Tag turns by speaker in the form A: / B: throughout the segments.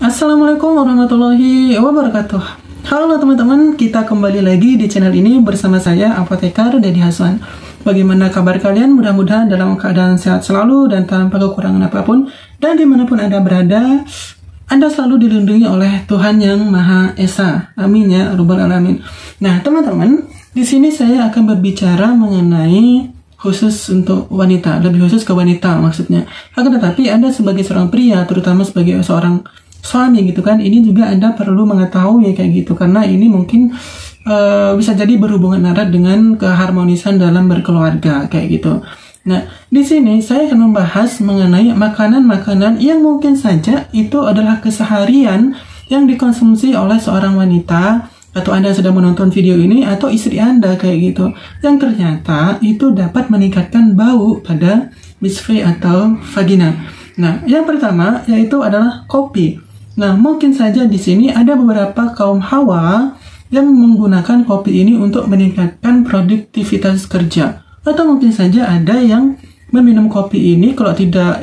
A: Assalamualaikum warahmatullahi wabarakatuh. Halo teman-teman, kita kembali lagi di channel ini bersama saya Apotekar Dedi Haswan. Bagaimana kabar kalian? Mudah-mudahan dalam keadaan sehat selalu dan tanpa kekurangan apapun. Dan dimanapun Anda berada, Anda selalu dilindungi oleh Tuhan Yang Maha Esa. Amin ya Rabbal Alamin. Nah teman-teman, di sini saya akan berbicara mengenai khusus untuk wanita, lebih khusus ke wanita maksudnya. Akan tetapi Anda sebagai seorang pria, terutama sebagai seorang suami gitu kan, ini juga Anda perlu mengetahui kayak gitu, karena ini mungkin bisa jadi berhubungan erat dengan keharmonisan dalam berkeluarga kayak gitu. Nah, di sini saya akan membahas mengenai makanan-makanan yang mungkin saja itu adalah keseharian yang dikonsumsi oleh seorang wanita, atau Anda sedang menonton video ini, atau istri Anda kayak gitu, yang ternyata itu dapat meningkatkan bau pada misfri atau vagina. Nah, yang pertama yaitu adalah kopi. Nah, mungkin saja di sini ada beberapa kaum hawa yang menggunakan kopi ini untuk meningkatkan produktivitas kerja. Atau mungkin saja ada yang meminum kopi ini kalau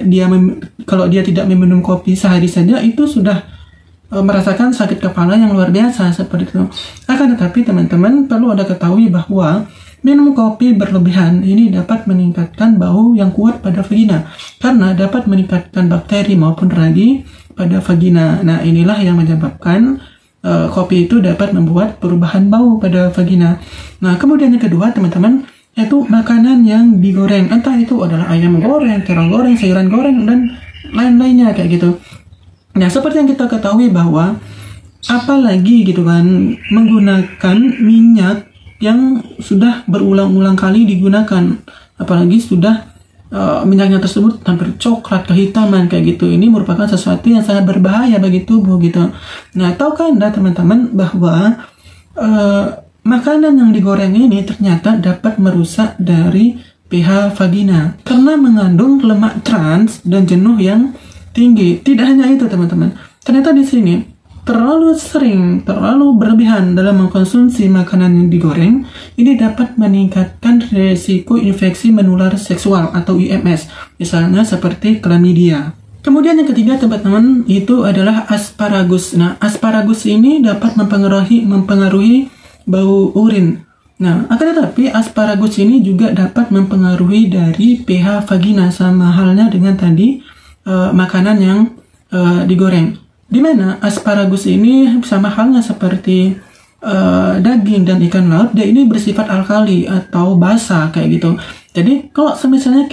A: dia tidak meminum kopi sehari saja itu sudah merasakan sakit kepala yang luar biasa seperti itu. Akan tetapi teman-teman perlu Anda ketahui bahwa minum kopi berlebihan ini dapat meningkatkan bau yang kuat pada vagina karena dapat meningkatkan bakteri maupun ragi pada vagina. Nah, inilah yang menyebabkan kopi itu dapat membuat perubahan bau pada vagina. Nah, kemudian yang kedua teman-teman, yaitu makanan yang digoreng. Entah itu adalah ayam goreng, terong goreng, sayuran goreng, dan lain-lainnya kayak gitu. Nah, seperti yang kita ketahui bahwa apalagi gitu kan, menggunakan minyak yang sudah berulang-ulang kali digunakan, apalagi sudah minyaknya tersebut hampir coklat kehitaman kayak gitu, ini merupakan sesuatu yang sangat berbahaya bagi tubuh gitu. Nah, tahukah Anda teman-teman bahwa makanan yang digoreng ini ternyata dapat merusak dari pH vagina karena mengandung lemak trans dan jenuh yang tinggi. Tidak hanya itu teman-teman, ternyata di sini terlalu berlebihan dalam mengkonsumsi makanan yang digoreng ini dapat meningkatkan resiko infeksi menular seksual atau IMS, misalnya seperti chlamydia. Kemudian yang ketiga teman-teman itu adalah asparagus. Nah, asparagus ini dapat mempengaruhi bau urin. Nah, akan tetapi asparagus ini juga dapat mempengaruhi dari pH vagina, sama halnya dengan tadi makanan yang digoreng. Di mana asparagus ini sama halnya seperti daging dan ikan laut, dia ini bersifat alkali atau basa kayak gitu. Jadi kalau misalnya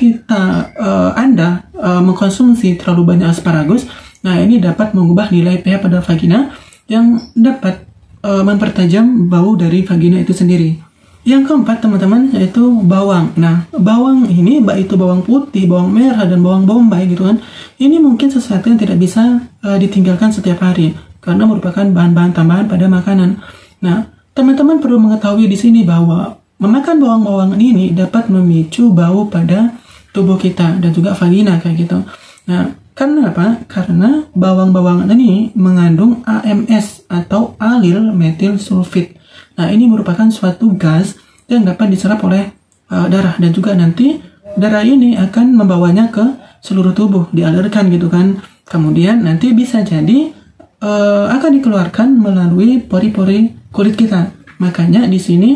A: Anda mengkonsumsi terlalu banyak asparagus, nah ini dapat mengubah nilai pH pada vagina yang dapat mempertajam bau dari vagina itu sendiri. Yang keempat teman-teman yaitu bawang. Nah, bawang ini baik itu bawang putih, bawang merah, dan bawang bombay gitu kan, ini mungkin sesuatu yang tidak bisa ditinggalkan setiap hari karena merupakan bahan-bahan tambahan pada makanan. Nah, teman-teman perlu mengetahui di sini bahwa memakan bawang-bawang ini dapat memicu bau pada tubuh kita dan juga vagina kayak gitu. Nah, karena apa? Karena bawang-bawang ini mengandung AMS atau alil metil sulfit. Nah, ini merupakan suatu gas yang dapat diserap oleh darah, dan juga nanti darah ini akan membawanya ke seluruh tubuh, dialirkan gitu kan. Kemudian nanti bisa jadi akan dikeluarkan melalui pori-pori kulit kita. Makanya di sini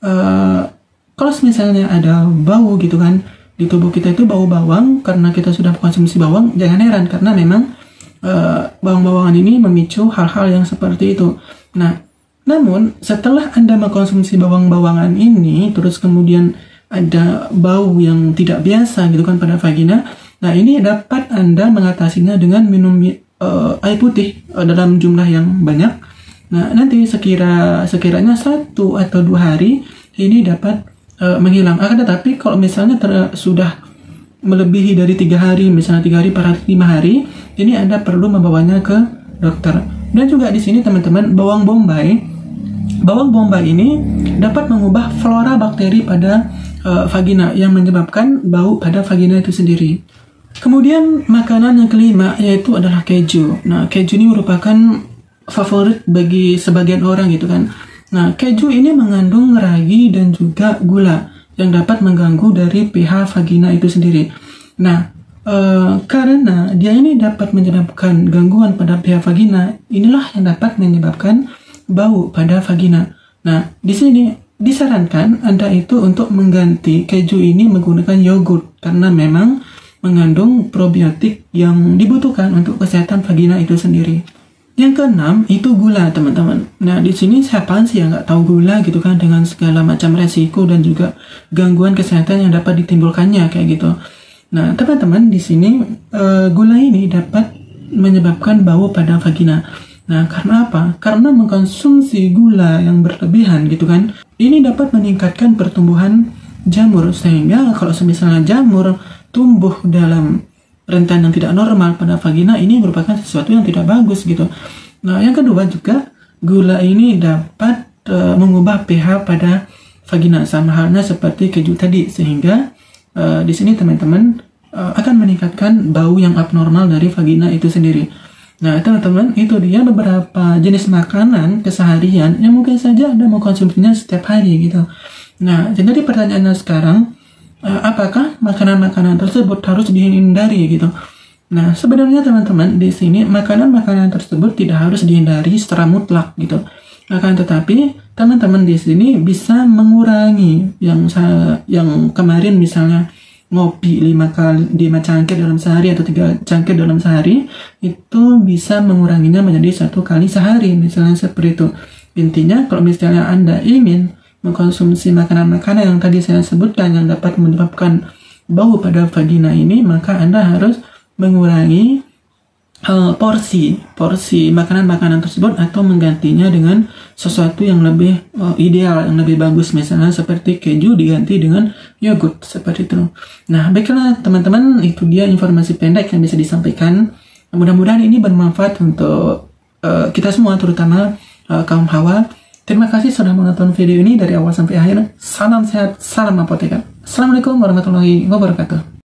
A: kalau misalnya ada bau gitu kan di tubuh kita itu bau bawang karena kita sudah mengkonsumsi bawang, jangan heran karena memang bawang-bawangan ini memicu hal-hal yang seperti itu. Nah, namun setelah Anda mengkonsumsi bawang-bawangan ini terus kemudian ada bau yang tidak biasa gitu kan pada vagina, nah ini dapat Anda mengatasinya dengan minum air putih dalam jumlah yang banyak. Nah, nanti sekiranya 1 atau 2 hari ini dapat menghilang. Akan tetapi kalau misalnya sudah melebihi dari 3 hari, misalnya 3 hari, 4 hari, 5 hari, ini Anda perlu membawanya ke dokter. Dan juga di sini teman-teman, bawang bombay ini dapat mengubah flora bakteri pada vagina yang menyebabkan bau pada vagina itu sendiri. Kemudian makanan yang kelima yaitu adalah keju. Nah, keju ini merupakan favorit bagi sebagian orang gitu kan. Nah, keju ini mengandung ragi dan juga gula yang dapat mengganggu dari pH vagina itu sendiri. Nah, Karena dia ini dapat menyebabkan gangguan pada pH vagina, inilah yang dapat menyebabkan bau pada vagina. Nah, di sini disarankan Anda itu untuk mengganti keju ini menggunakan yogurt karena memang mengandung probiotik yang dibutuhkan untuk kesehatan vagina itu sendiri. Yang keenam itu gula, teman-teman. Nah, di sini siapa sih yang nggak tahu gula gitu kan, dengan segala macam resiko dan juga gangguan kesehatan yang dapat ditimbulkannya kayak gitu. Nah, teman-teman, di sini gula ini dapat menyebabkan bau pada vagina. Nah, karena apa? Karena mengkonsumsi gula yang berlebihan gitu kan, ini dapat meningkatkan pertumbuhan jamur, sehingga kalau misalnya jamur tumbuh dalam rentan yang tidak normal pada vagina, ini merupakan sesuatu yang tidak bagus gitu. Nah, yang kedua juga, gula ini dapat mengubah pH pada vagina, sama halnya seperti keju tadi, sehingga di sini teman-teman akan meningkatkan bau yang abnormal dari vagina itu sendiri. Nah, teman-teman, itu dia beberapa jenis makanan keseharian yang mungkin saja Anda mau konsumsinya setiap hari gitu. Nah, jadi pertanyaannya sekarang, apakah makanan-makanan tersebut harus dihindari gitu? Nah, sebenarnya teman-teman, di sini makanan-makanan tersebut tidak harus dihindari secara mutlak gitu. Akan tetapi, teman-teman di sini bisa mengurangi yang kemarin misalnya ngopi 5 cangkir dalam sehari atau 3 cangkir dalam sehari, itu bisa menguranginya menjadi 1 kali sehari, misalnya seperti itu. Intinya, kalau misalnya Anda ingin mengkonsumsi makanan-makanan yang tadi saya sebutkan yang dapat menyebabkan bau pada vagina ini, maka Anda harus mengurangi porsi makanan-makanan tersebut atau menggantinya dengan sesuatu yang lebih ideal, yang lebih bagus, misalnya seperti keju diganti dengan yogurt seperti itu. Nah, baiklah teman-teman, itu dia informasi pendek yang bisa disampaikan. Mudah-mudahan ini bermanfaat untuk kita semua, terutama kaum hawa. Terima kasih sudah menonton video ini dari awal sampai akhir. Salam sehat, salam apoteker. Assalamualaikum warahmatullahi wabarakatuh.